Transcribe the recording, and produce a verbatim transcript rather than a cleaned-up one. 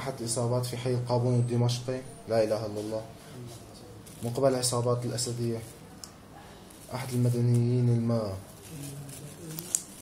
أحد الإصابات في حي القابون الدمشقي، لا إله إلا الله، من قبل العصابات الأسدية. أحد المدنيين الما